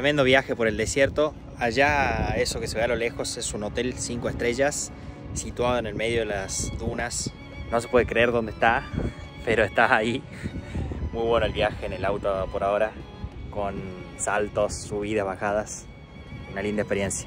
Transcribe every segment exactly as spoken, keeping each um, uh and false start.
Tremendo viaje por el desierto. Allá, eso que se ve a lo lejos, es un hotel cinco estrellas situado en el medio de las dunas. No se puede creer dónde está, pero está ahí. Muy bueno el viaje en el auto por ahora, con saltos, subidas, bajadas. Una linda experiencia.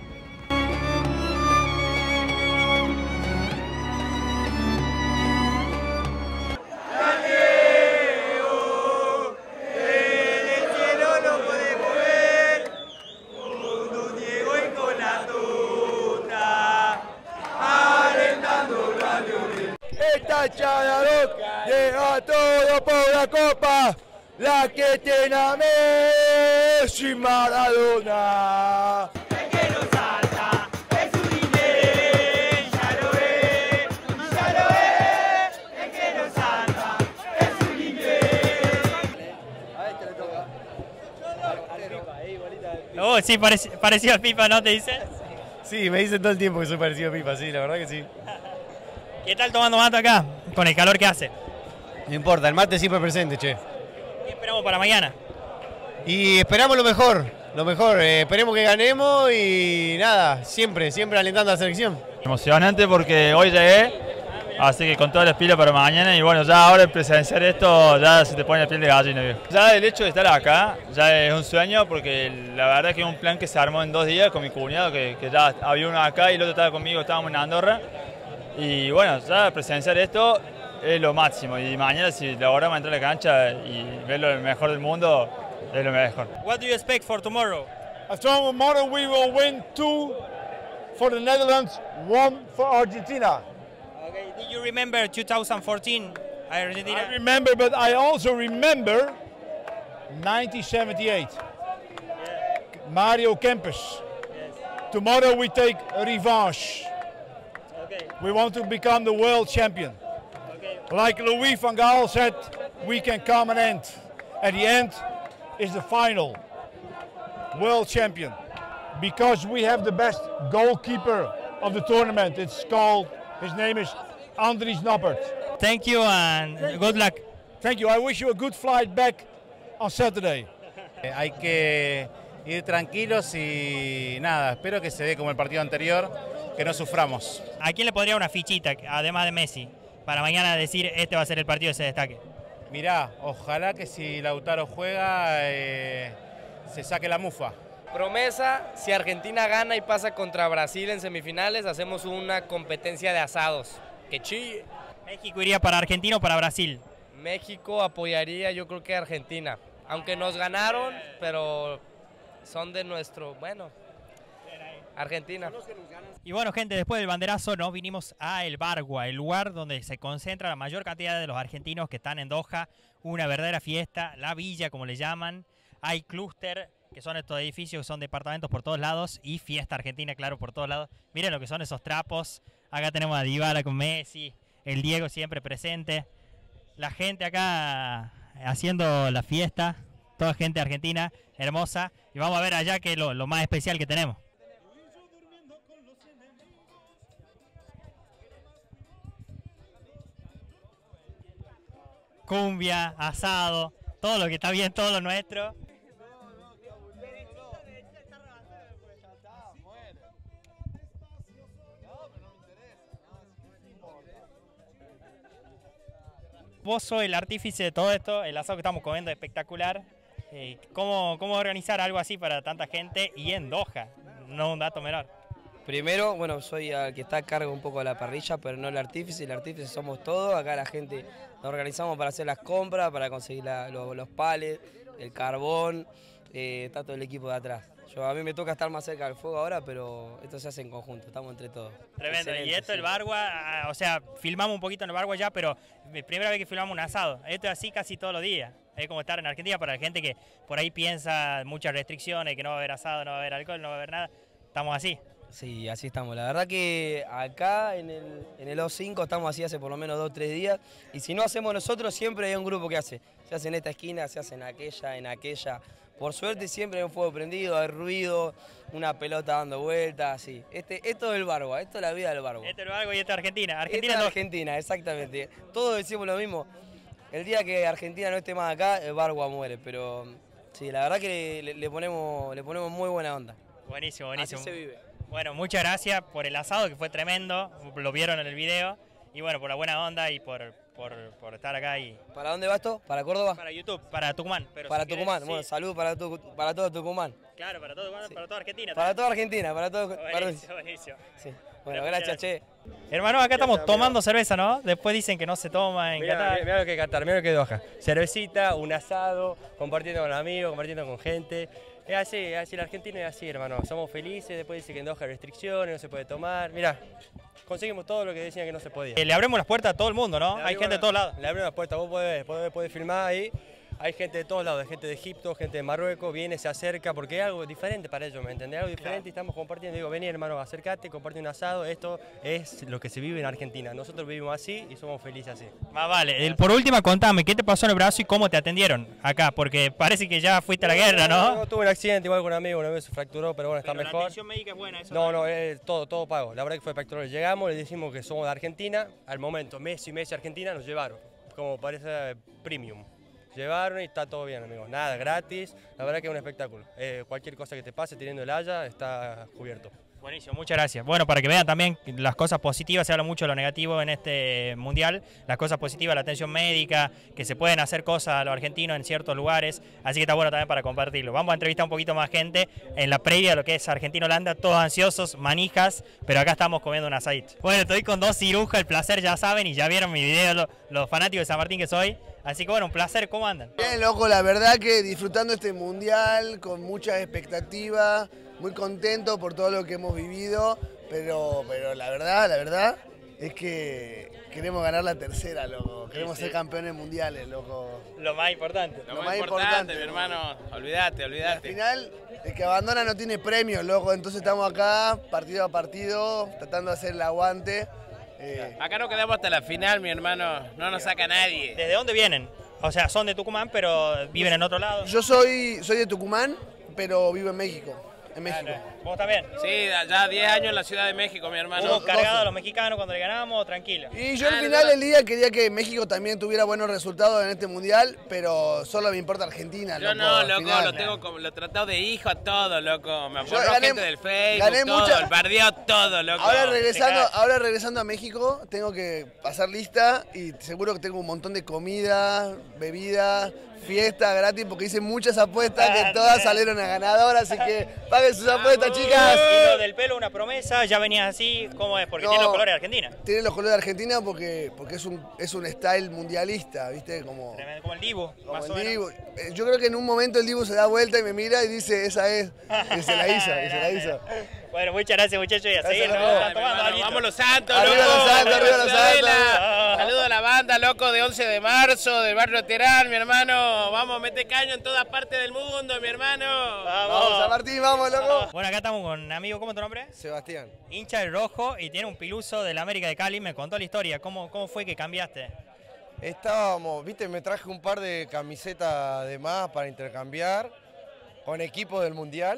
Esta Chalarot deja todo por la copa, la que tiene a Messi y Maradona. El que no salta es un inglés, ya lo ve, ya lo ve. El que no salta es un inglés. A este le toca. Oh, sí, parec parecido al Pipa, ¿no te dicen? Sí, me dicen todo el tiempo que soy parecido a Pipa, sí, la verdad que sí. ¿Qué tal tomando mate acá? Con el calor que hace. No importa, el mate siempre presente, che. ¿Qué esperamos para mañana? Y esperamos lo mejor, lo mejor. Eh, esperemos que ganemos y nada, siempre, siempre alentando a la selección. Emocionante porque hoy llegué, así que con todas las pilas para mañana y bueno, ya ahora presenciar esto ya se te pone la piel de gallina, viejo. Ya el hecho de estar acá ya es un sueño porque la verdad es que es un plan que se armó en dos días con mi cuñado, que, que ya había uno acá y el otro estaba conmigo, estábamos en Andorra. Y bueno, ya presenciar esto es lo máximo y mañana si logramos entrar a la cancha y ver lo mejor del mundo, es lo mejor. What do you expect for tomorrow? Tomorrow we will win two for the Netherlands, one for Argentina. Okay. Did you remember two thousand fourteen Argentina? I remember, but I also remember nineteen seventy-eight. Yeah. Mario Kempes. Yes. Tomorrow we take a revanche. Okay. We want to become the world champion. Okay. Like Louis van Gaal said, we can come an end. At the end is the final. World champion. Because we have the best goalkeeper of the tournament. It's called, his name is Andries Noppert. Thank you and good luck. Thank you. I wish you a good flight back on Saturday. Hay que ir tranquilos y nada, espero que se dé como el partido anterior, que no suframos. ¿A quién le podría una fichita, además de Messi, para mañana decir este va a ser el partido que se destaque? Mirá, ojalá que si Lautaro juega eh, se saque la mufa. Promesa, si Argentina gana y pasa contra Brasil en semifinales, hacemos una competencia de asados. Que chille. ¿México iría para Argentina o para Brasil? México apoyaría, yo creo que Argentina. Aunque nos ganaron, pero son de nuestro, bueno, Argentina. Y bueno, gente, después del banderazo nos vinimos a El Bargua, el lugar donde se concentra la mayor cantidad de los argentinos que están en Doha. Una verdadera fiesta, la villa como le llaman. Hay clúster, que son estos edificios que son departamentos por todos lados, y fiesta argentina, claro, por todos lados. Miren lo que son esos trapos. Acá tenemos a Dybala con Messi, el Diego siempre presente. La gente acá haciendo la fiesta, toda gente argentina, hermosa. Y vamos a ver allá que es lo, lo más especial que tenemos. Cumbia, asado, todo lo que está bien, todo lo nuestro. Vos sos el artífice de todo esto, el asado que estamos comiendo es espectacular. Eh, ¿cómo, ¿Cómo organizar algo así para tanta gente y en Doha? No un dato menor. Primero, bueno, soy el que está a cargo un poco de la parrilla, pero no el artífice. El artífice somos todos. Acá la gente nos organizamos para hacer las compras, para conseguir la, lo, los palets, el carbón. Eh, está todo el equipo de atrás. Yo, a mí me toca estar más cerca del fuego ahora, pero esto se hace en conjunto, estamos entre todos. Tremendo. Excelente, Y esto, sí. el Bargua, o sea, filmamos un poquito en el Bargua ya, pero primera vez que filmamos un asado. Esto es así casi todos los días. Es como estar en Argentina para la gente que por ahí piensa muchas restricciones, que no va a haber asado, no va a haber alcohol, no va a haber nada. Estamos así. Sí, así estamos. La verdad que acá en el, en el O cinco estamos así hace por lo menos dos o tres días. Y si no hacemos nosotros, siempre hay un grupo que hace. Se hace en esta esquina, se hace en aquella, en aquella. Por suerte siempre hay un fuego prendido, hay ruido, una pelota dando vueltas, así. Este, esto es el Bargua, esto es la vida del Bargua. Este es el Bargua y esto es Argentina. Argentina Esta es no- Argentina, exactamente. Todos decimos lo mismo. El día que Argentina no esté más acá, el Bargua muere, pero Sí, la verdad que le, le ponemos, le ponemos muy buena onda. Buenísimo, buenísimo. Así se vive. Bueno, muchas gracias por el asado que fue tremendo, lo vieron en el video, y bueno, por la buena onda y por, por, por estar acá. Y ¿Para dónde va esto? ¿Para Córdoba? para YouTube, para Tucumán. Pero Para si Tucumán, querés, bueno, sí. salud para, tu, para todo Tucumán. Claro, para todo Tucumán, Sí. para toda Argentina. Para también. toda Argentina, para todo... para- Buenísimo, buenísimo. sí. Bueno, Muchas gracias, che. Hermano, acá estamos tomando cerveza, ¿no? Después dicen que no se toma en Mirá, Qatar. mirá, mirá lo que es Qatar, mirá lo que es Doha. Cervecita, un asado, compartiendo con amigos, compartiendo con gente. Es así, es así, el argentino es así, hermano. Somos felices, después dice que en Doha hay restricciones, no se puede tomar. Mirá, conseguimos todo lo que decían que no se podía. Eh, Le abrimos las puertas a todo el mundo, ¿no? Le Hay abrimos gente de la- todos lados. Le abrimos las puertas, vos podés, podés, podés filmar ahí. Hay gente de todos lados, hay gente de Egipto, gente de Marruecos, viene, se acerca, porque es algo diferente para ellos, ¿me entendés? Algo diferente y estamos compartiendo. Digo, vení hermano, acércate, comparte un asado. Esto es lo que se vive en Argentina. Nosotros vivimos así y somos felices así. Más vale. El- por última, contame, ¿qué te pasó en el brazo y cómo te atendieron acá? Porque parece que ya fuiste a la guerra, ¿no? No, tuve un accidente igual con un amigo, una vez se fracturó, pero bueno, está Pero la mejor. atención médica es buena, eso. No, no, es todo, todo pago. La verdad que fue espectacular. Llegamos, le decimos que somos de Argentina. Al momento, Messi, Messi, Argentina, nos llevaron. Como parece premium. Llevaron y está todo bien, amigos. Nada, gratis. La verdad que es un espectáculo. Eh, cualquier cosa que te pase teniendo el haya está cubierto. Buenísimo, muchas gracias. Bueno, para que vean también las cosas positivas, se habla mucho de lo negativo en este mundial, las cosas positivas, la atención médica, que se pueden hacer cosas a los argentinos en ciertos lugares, así que está bueno también para compartirlo. Vamos a entrevistar un poquito más gente en la previa de lo que es Argentina-Holanda, todos ansiosos, manijas, pero acá estamos comiendo un asadito. Bueno, estoy con dos cirujas, el placer ya saben y ya vieron mi video, lo- los fanáticos de San Martín que soy, así que bueno, un placer, ¿cómo andan? Bien, loco, la verdad que disfrutando este mundial con muchas expectativas, muy contento por todo lo que hemos vivido, pero, pero la verdad, la verdad es que queremos ganar la tercera, loco. Queremos ser campeones mundiales, loco. Lo más importante. Lo más importante, mi hermano, olvídate, Al olvídate. final, el que abandona no tiene premio, loco. Entonces estamos acá, partido a partido, tratando de hacer el aguante. Eh, Acá no quedamos hasta la final, mi hermano, no nos saca nadie. ¿Desde dónde vienen? O sea, son de Tucumán, pero viven en otro lado. yo soy, soy de Tucumán, pero vivo en México. En México. ¿Vos también? Sí, ya diez años en la Ciudad de México, mi hermano. ¿Hubo cargado a los mexicanos cuando le ganamos? Tranquilo. Y yo al final del día quería que México también tuviera buenos resultados en este mundial, pero solo me importa Argentina. Yo loco, no, al loco, final. lo tengo como, lo he tratado de hijo a todo, loco. Me Yo aporró gané- gente del Facebook, gané todo, mucha- el bardeo todo, loco. Ahora regresando, Te cagas. ahora regresando a México, tengo que pasar lista y seguro que tengo un montón de comida, bebida, fiesta gratis, porque hice muchas apuestas que todas salieron a ganador, así que paguen sus apuestas, chicas. Y lo del pelo, una promesa, ya venías así, ¿cómo es? Porque No. tiene los colores de Argentina. Tiene los colores de Argentina porque, porque es, un, es un style mundialista, ¿viste? Como, Tremendo, como el Dibu, como más el o menos. Dibu. Eh, Yo creo que en un momento el Dibu se da vuelta y me mira y dice, esa es, y se la hizo, y se la hizo. Bueno, muchas gracias muchachos y a Gracias, seguir, ¿no? loco. Están Ay, mi tomando hermano, alguito. vamos los Santos, Arriba loco. los Santos, arriba los Ciudadela. Santos. Saludos a la banda, loco, de once de marzo, del barrio Terán, mi hermano. Vamos, mete caño en todas partes del mundo, mi hermano. Vamos, San Martín, vamos, loco. Bueno, acá estamos con un amigo, ¿cómo es tu nombre? Sebastián. Hincha del rojo y tiene un piluso del América de Cali, me contó la historia, ¿cómo, cómo fue que cambiaste? Estábamos, viste, me traje un par de camisetas de más para intercambiar con equipos del Mundial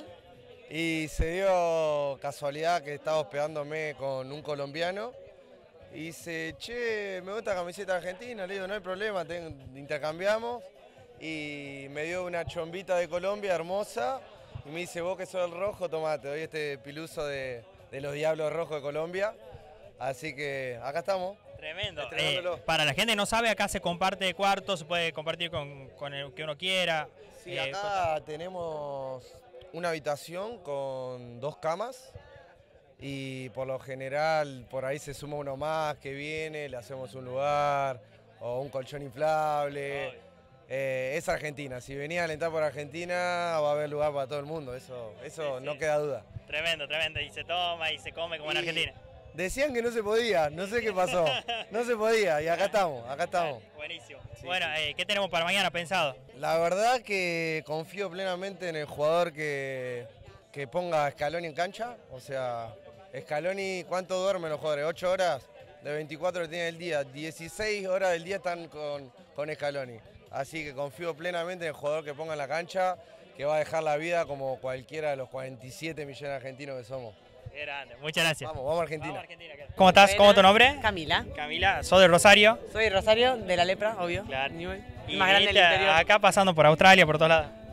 y se dio casualidad que estaba hospedándome con un colombiano y dice, che, me gusta la camiseta argentina, le digo, no hay problema, ten- intercambiamos y me dio una chombita de Colombia hermosa y me dice, vos que sos el rojo, tomá, te doy este piluso de, de los Diablos Rojos de Colombia, así que acá estamos. Tremendo. Estrenándolo. Eh, para la gente que no sabe, acá se comparte cuartos, se puede compartir con, con el que uno quiera. Sí, Eh, acá tenemos una habitación con dos camas y por lo general por ahí se suma uno más que viene, le hacemos un lugar o un colchón inflable. Eh, es Argentina, si venía a alentar por Argentina va a haber lugar para todo el mundo, eso, eso Sí, no sí. queda duda. Tremendo, tremendo. Y se toma y se come como en Y Argentina. Decían que no se podía, no sé qué pasó, no se podía y acá estamos, acá estamos. Buenísimo. Bueno, eh, ¿qué tenemos para mañana pensado? La verdad que confío plenamente en el jugador que, que ponga a Scaloni en cancha. O sea, Scaloni, ¿cuánto duermen los jugadores? ¿ocho horas? De veinticuatro que tiene el día. dieciséis horas del día están con, con Scaloni. Así que confío plenamente en el jugador que ponga en la cancha, que va a dejar la vida como cualquiera de los cuarenta y siete millones de argentinos que somos. Qué grande. Muchas gracias. Vamos, vamos a Argentina. Vamos a Argentina, acá. ¿Cómo estás? ¿Cómo es tu nombre? Camila. Camila, ¿sos de Rosario? Soy Rosario, de la lepra, obvio. Claro. Newell. Y Más grande del viniste interior. acá pasando por Australia, por todos lados.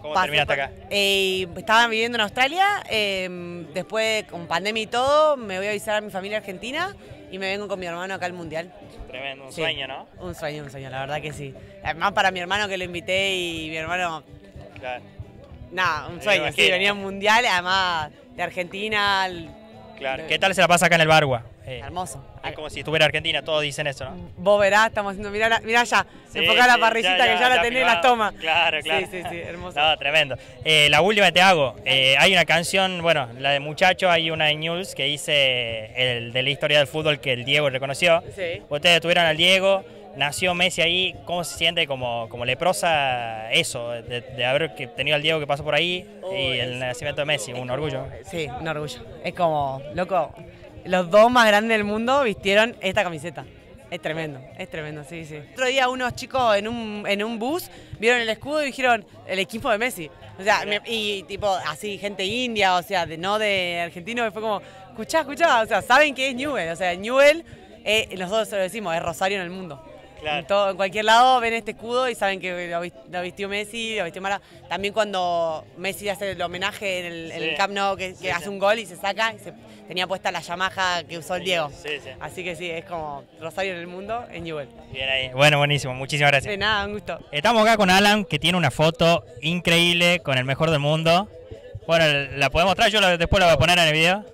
¿Cómo Pasé terminaste por- acá? Eh, estaba viviendo en Australia, eh, después con pandemia y todo, me voy a visitar a mi familia argentina y me vengo con mi hermano acá al Mundial. Tremendo, un Sí. sueño, ¿no? Un sueño, un sueño, la verdad que sí. Además para mi hermano que lo invité y mi hermano, Claro. nada, un Me sueño, sí, imagino. venía a un Mundial, además de Argentina. el- Claro. ¿Qué tal se la pasa acá en el Bargua? Eh, Hermoso. Es como si estuviera Argentina, todos dicen eso, ¿no? Vos verás, estamos haciendo, mirá, la- mirá allá, Sí, enfocá la sí, parrillita ya, que ya, ya la ya tenés en filmado. las tomas. Claro, claro. Sí, sí, sí, hermoso. No, tremendo. Eh, la última que te hago, eh, hay una canción, bueno, la de Muchacho, hay una de News que dice el de la historia del fútbol que el Diego reconoció. Sí. Ustedes tuvieron al Diego, nació Messi ahí, ¿cómo se siente como, como leprosa eso, de, de haber que- tenido al Diego que pasó por ahí y el nacimiento de Messi? Un orgullo. Sí, un orgullo. Es como, loco, los dos más grandes del mundo vistieron esta camiseta. Es tremendo, es tremendo, sí, sí. Otro día unos chicos en un, en un bus vieron el escudo y dijeron, el equipo de Messi. O sea, me- y tipo, así, gente india, o sea, de, no de argentino, y fue como, escuchá, escuchá, o sea, saben que es Newell, o sea, Newell, eh, nosotros se lo decimos, es Rosario en el mundo. Claro. En, todo- en cualquier lado ven este escudo y saben que lo, vis- lo vistió Messi, lo vistió Mara. También cuando Messi hace el homenaje en el, en el Sí. Camp Nou, que, que Sí, hace sí. un gol y se saca, y se, tenía puesta la Yamaha que usó el Diego. Sí, sí. Así que sí, es como Rosario en el mundo, en Newell. Bien ahí. Bueno, buenísimo, muchísimas gracias. De nada, un gusto. Estamos acá con Alan, que tiene una foto increíble con el mejor del mundo. Bueno, ¿la podemos mostrar? Yo la- después la voy a poner en el video.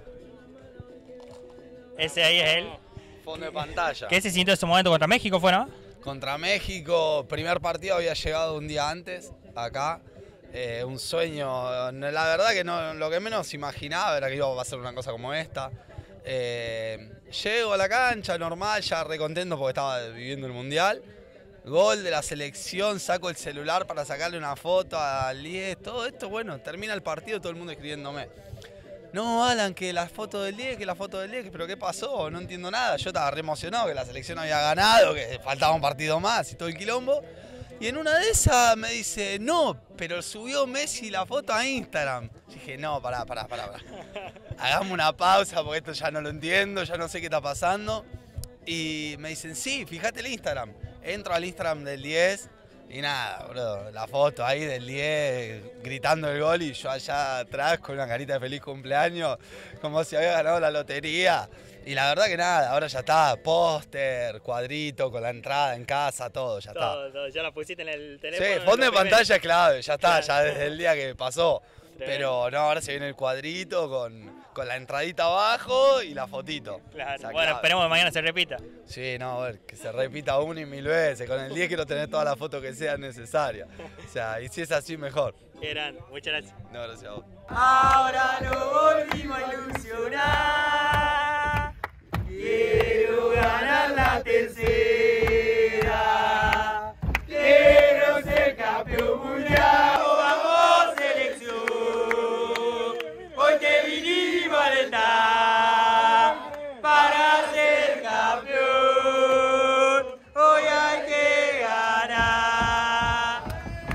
Ese ahí es él. Fondo de pantalla. ¿Qué se sintió en ese momento contra México, fue, no? Contra México, primer partido había llegado un día antes, acá. Eh, un sueño, no, la verdad que no, lo que menos imaginaba era que iba a ser una cosa como esta. Eh, llego a la cancha, normal, ya re contento porque estaba viviendo el Mundial. Gol de la selección, saco el celular para sacarle una foto al diez, todo esto, bueno, termina el partido, todo el mundo escribiéndome. No, Alan, que la foto del diez, que la foto del diez, pero ¿qué pasó? No entiendo nada. Yo estaba re emocionado que la selección había ganado, que faltaba un partido más y todo el quilombo. Y en una de esas me dice, no, pero subió Messi la foto a Instagram. Yo dije, no, pará, pará, pará, pará. Hagamos una pausa porque esto ya no lo entiendo, ya no sé qué está pasando. Y me dicen, sí, fíjate el Instagram. Entro al Instagram del diez y nada, bro, la foto ahí del diez gritando el gol y yo allá atrás con una carita de feliz cumpleaños, como si había ganado la lotería. Y la verdad que nada, ahora ya está, póster, cuadrito, con la entrada en casa, todo, ya está. Todo, todo, ya la pusiste en el Sí, teléfono. fondo de pantalla es clave, ya está, Claro. ya desde el día que pasó. Tremendo. Pero no, ahora se viene el cuadrito con, con la entradita abajo y la fotito. Claro. Esa Bueno, clave. esperemos que mañana se repita. Sí, no, a ver, que se repita una y mil veces. Con el diez quiero tener todas las fotos que sean necesarias. O sea, y si es así, mejor. Qué grande, muchas gracias. No, gracias a vos. Ahora lo volvimos a ilusionar.